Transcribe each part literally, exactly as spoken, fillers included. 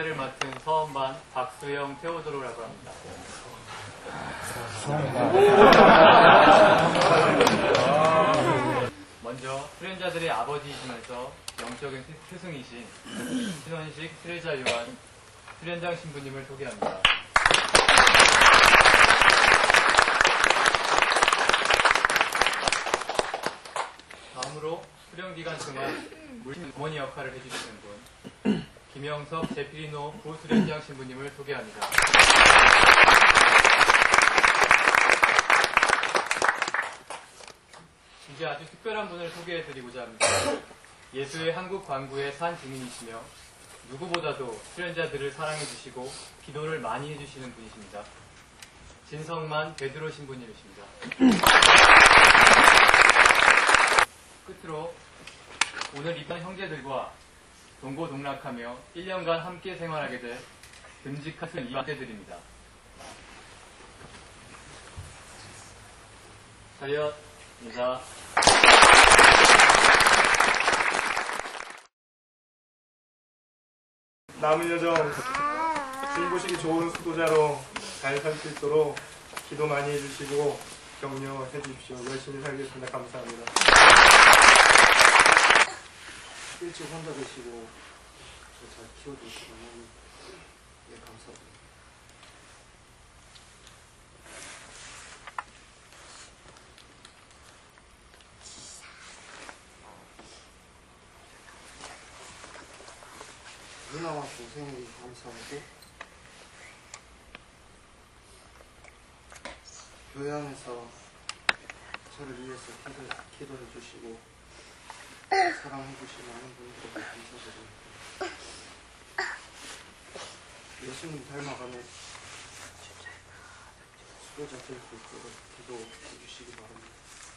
역할을 맡은 서원반 박수영 테오도로라고 합니다. 먼저 수련자들의 아버지이시면서 영적인 스승이신 신원식 수련자 요한 수련장 신부님을 소개합니다. 다음으로 수련기간 동안 물신 어머니 역할을 해주시는 분 김영석 제피리노 부수련장 신부님을 소개합니다. 이제 아주 특별한 분을 소개해드리고자 합니다. 예수의 한국 관구의 산 증인이시며 누구보다도 수련자들을 사랑해주시고 기도를 많이 해주시는 분이십니다. 진성만 베드로 신부님이십니다. 끝으로 오늘 입단 형제들과 동고동락하며 일 년간 함께 생활하게 될 듬직한 이완대들입니다. 차렷입니다. 남은 여정 중보식이 좋은 수도자로 잘 살 수 있도록 기도 많이 해주시고 격려해 주십시오. 열심히 살겠습니다. 감사합니다. 일찍 혼자 되시고 잘 키워주시고 네, 감사합니다. 누나와 동생에게 감사하고 교회 안에서 저를 위해서 기도, 기도해 주시고 사랑해 주시는 많은 분들에게 감사드립니다. 예수님 닮아가며 수도자 될 수 있도록 기도해 주시기 바랍니다.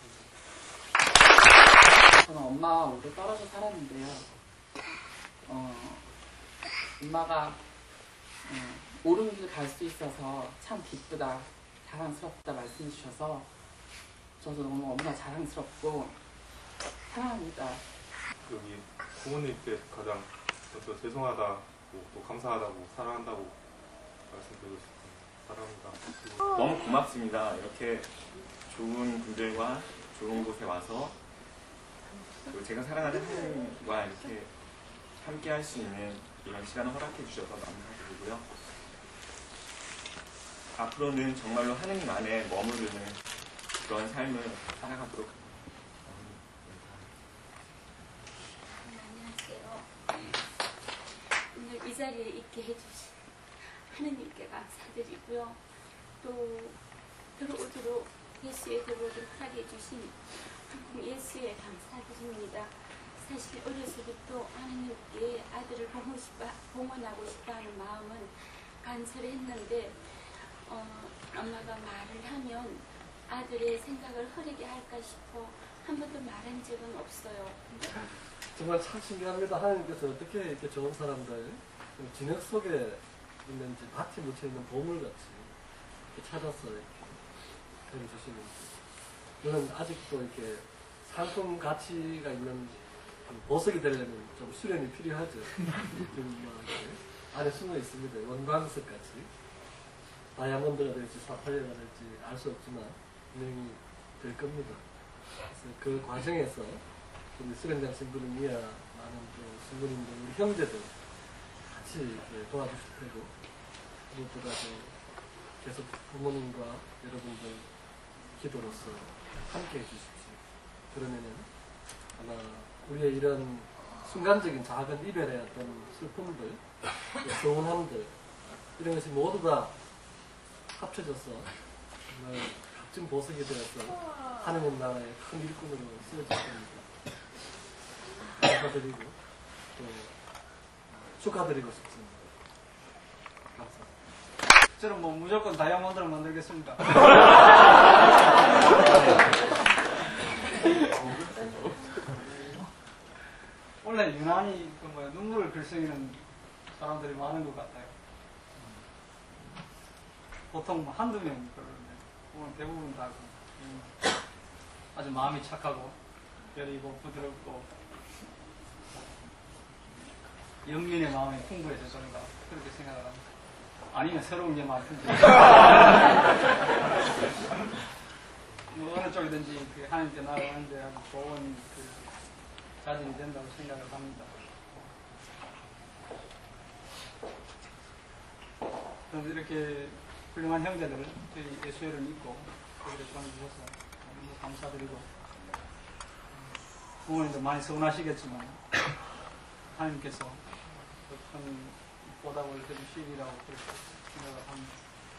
감사합니다. 저는 엄마와 오래 떨어져 살았는데요. 어, 엄마가 어, 옳은 길 갈 수 있어서 참 기쁘다, 자랑스럽다 말씀해 주셔서 저도 너무 엄마 자랑스럽고 사랑합니다. 여기 부모님께 가장 먼저 죄송하다고 또 감사하다고 사랑한다고 말씀드리고 싶습니다. 사랑합니다. 너무 고맙습니다. 이렇게 좋은 분들과 좋은 곳에 와서 그리고 제가 사랑하는 하나님과 이렇게 함께 할 수 있는 이런 시간을 허락해 주셔서 감사드리고요. 앞으로는 정말로 하느님 안에 머무르는 그런 삶을 살아가도록 안녕하세요. 오늘 이 자리에 있게 해주신 하느님께 감사드리고요. 또 들어오도록 예수의 들어오도록 하게 해주신 한국 예수에 감사드립니다. 사실 어려서부터 하느님께 아들을 보고 싶어, 봉헌하고 싶어하는 마음은 간절했는데 어, 엄마가 말을 하면 아들의 생각을 흐리게 할까 싶어 한 번도 말한 적은 없어요. 정말 참 신기합니다. 하나님께서 어떻게 이렇게 좋은 사람들 진흙 속에 있는 밭에 묻혀있는 보물같이 이렇게 찾아서 이렇게 해주시는지. 저는 아직도 이렇게 상품 가치가 있는 보석이 되려면 좀 수련이 필요하죠. 좀 뭐 안에 숨어 있습니다. 원광석같이. 다이아몬드가 될지 사파이어가 될지 알 수 없지만 분명히 될 겁니다. 그래서 그 과정에서 우리 수련장 신부님 이하 많은 또 신부님들, 우리 형제들 같이 도와주실 테고 무엇보다도 계속 부모님과 여러분들 기도로서 함께 해주십시오. 그러면은 아마 우리의 이런 순간적인 작은 이별의 어떤 슬픔들, 서운함들 이런 것이 모두 다 합쳐져서 정말 값진 보석이 되어서 하느님 나라의 큰 일꾼으로 쓰여질 겁니다. 감사드리고 또 축하드리고 싶습니다. 감사합니다. 저는 뭐 무조건 다이아몬드를 만들겠습니다. 원래 유난히 그 뭐야, 눈물을 글썽이는 사람들이 많은 것 같아요. 보통 뭐 한두 명 그러는데 오늘 대부분 다 음, 아주 마음이 착하고 여리고 부드럽고 영민의 마음이 풍부해서 그런가 그렇게 생각을 합니다. 아니면 새로운 게 많든지 뭐 어느 쪽이든지 그 하나님께 나아가는데 아주 좋은 그 자질이 된다고 생각을 합니다. 그래서 이렇게 훌륭한 형제들 저희 예수회를 믿고 저희를 도와주셔서 너무 감사드리고 부모님도 많이 서운하시겠지만 하나님께서 큰 보답을 해주시리라고 그렇게 생각을 합니다.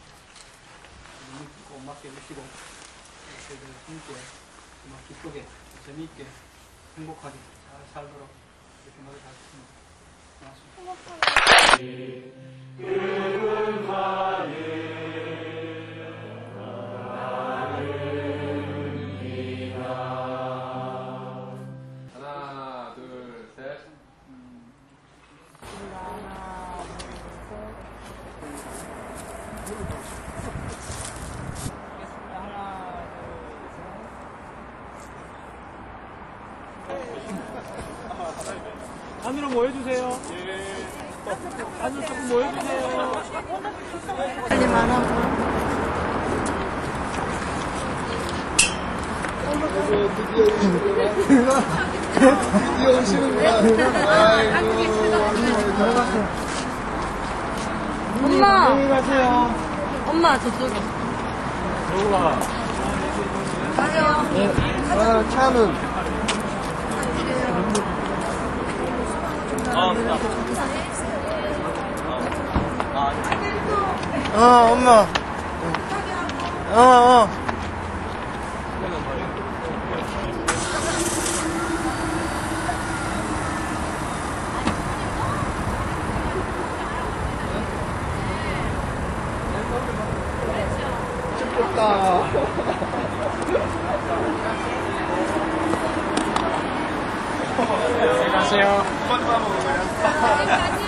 믿고 맡겨주시고 저희들 함께 정말 기쁘게 재미있게 행복하게 잘 살도록 이렇게 노력하겠습니다. 고맙습니다. 하나, 둘, 셋. 안으로 모여주세요. 안으로 조금 모여주세요. 빨리만 하고. 드디어 오시는구나. 엄마! 안녕히 가세요. 엄마, 저쪽에. 여우가. 가요. 아, 차는. 어, 엄마. 어, 어. 춥겠다. 안녕하세요.